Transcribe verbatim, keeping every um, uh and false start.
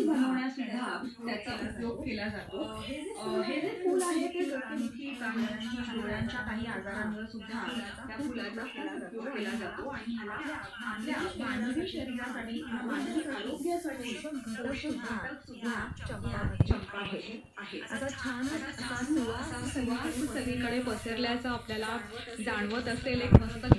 बनवण्यास सुद्धा त्याचा उपयोग केला जातो। हे जे फूल आहे ते आणखी डोळ्यांच्या काही आजारांवर सुद्धा त्या फुलाचा उपयोग केला जातो आणि ह्याला आपल्या मानवी शरीरासाठी मानवी आरोग्यासाठी घटक सुद्धा चंपा आहे। असा छान असा सुवास सगळीकडे पसरल्याचं आपल्याला जाणवत असेल। एक मस्त